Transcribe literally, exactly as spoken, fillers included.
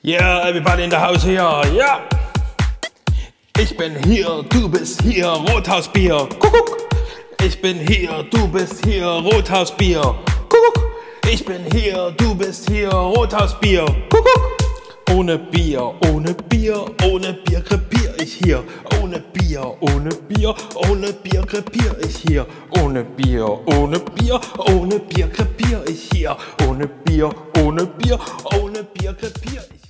Yeah, everybody in the house here, ja! Yeah. Ich bin hier, du bist hier, Rothausbier, Kuckuck! Ich bin hier, du bist hier, Rothausbier, Kuckuck! Ich bin hier, du bist hier, Rothausbier, Kuckuck! Ohne Bier, ohne Bier, ohne Bier krepier ich hier. Ohne Bier, ohne Bier, ohne Bier krepier ich hier. Ohne Bier, ohne Bier, ohne Bier krepier ich hier. Ohne Bier, ohne Bier, ohne Bier krepier ich hier.